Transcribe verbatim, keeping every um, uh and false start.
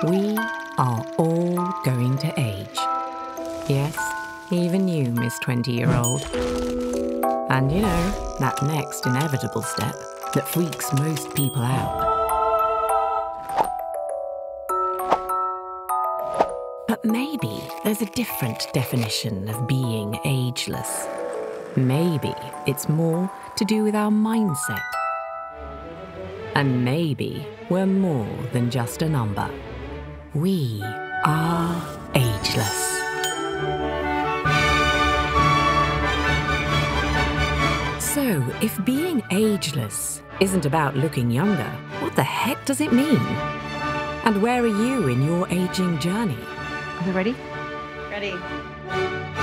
We are all going to age. Yes, even you, Miss twenty-year-old. And you know, that next inevitable step that freaks most people out. But maybe there's a different definition of being ageless. Maybe it's more to do with our mindset. And maybe we're more than just a number. We are ageless. So, if being ageless isn't about looking younger, what the heck does it mean? And where are you in your aging journey? Are we ready? Ready.